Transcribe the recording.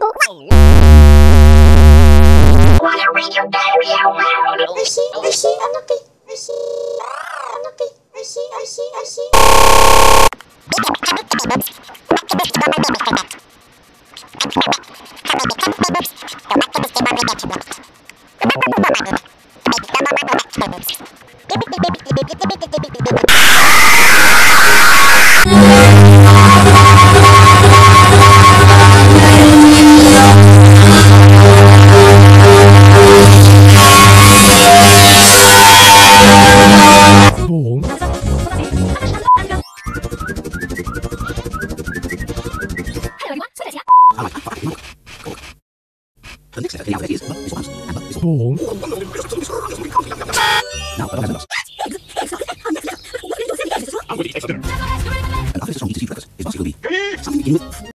Wanna read your diary out loud? I see, unlucky. I see, unlucky. I see. The next letter in the alphabet is B is 1 and B is 4. Now, the number I'm going to eat extra dinner. An artist song needs to see crackers. His boss will be something to begin with.